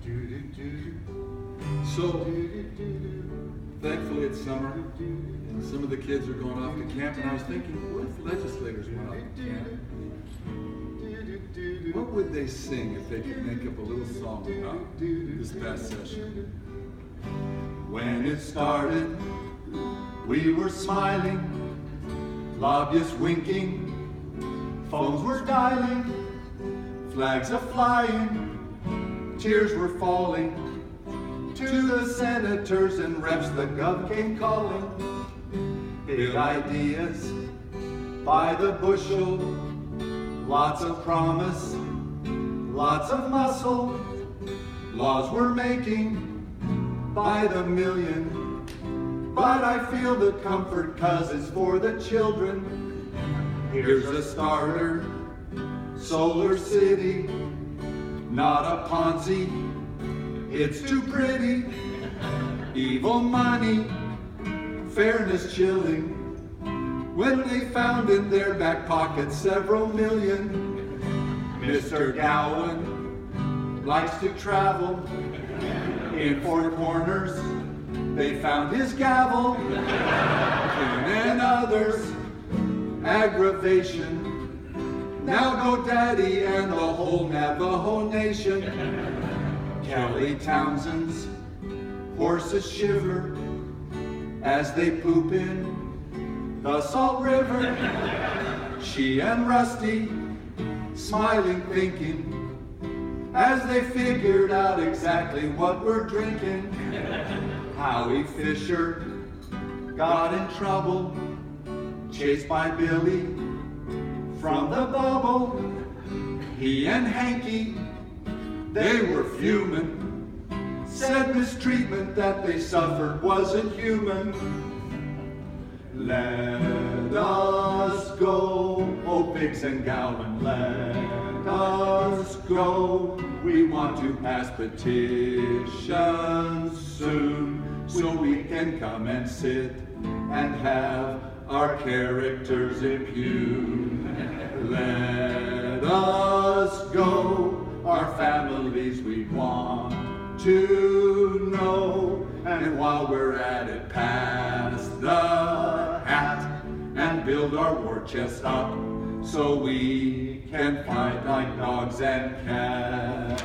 So, thankfully it's summer, and some of the kids are going off to camp, and I was thinking, what if legislators went off to camp? What would they sing if they could make up a little song about this past session? When it started, we were smiling, lobbyists winking, phones were dialing, flags a-flying, tears were falling. To the senators and reps, the gov came calling. Big ideas by the bushel, lots of promise, lots of muscle. Laws we're making by the million, but I feel the comfort 'cause it's for the children. Here's a starter, Solar City, not a Ponzi, it's too pretty. Evil money, fairness chilling, when they found in their back pocket several million. Mr. Gowan likes to travel, in Four Corners they found his gavel, and others aggravation. Now go Daddy and the whole Navajo Nation. Kelly Townsend's horses shiver as they poop in the Salt River. She and Rusty smiling, thinking, as they figured out exactly what we're drinking. Howie Fisher got in trouble, chased by Billy from the bubble. He and Hanky, they were fuming, said mistreatment that they suffered wasn't human. Let us go, oh Biggs and Gowan, let us go. We want to pass petitions soon, so we can come and sit and have our characters impugned. Let us go, our families we want to know. And while we're at it, pass the hat and build our war chest up so we can fight like dogs and cats.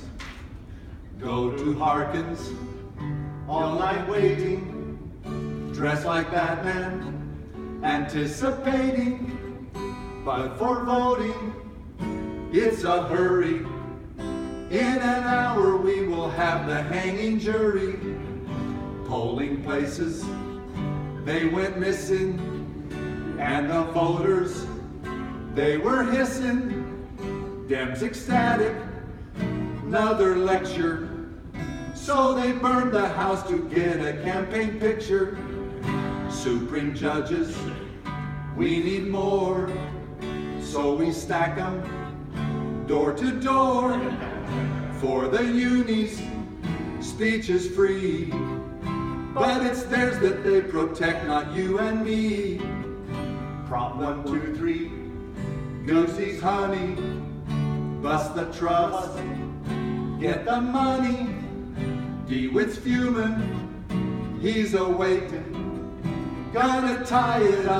Go to Harkins, all night waiting, dressed like Batman, anticipating, but for voting, it's a hurry. In an hour we will have the hanging jury. Polling places, they went missing, and the voters, they were hissing. Dems ecstatic, another lecture, so they burned the house to get a campaign picture. Supreme judges, we need more, so we stack them door to door. For the unis, speech is free, but it's theirs that they protect, not you and me. Prop 1, 2, 3, Goosey's honey, bust the trust, get the money. DeWitt's fuming, he's a-waiting, gonna tie it up.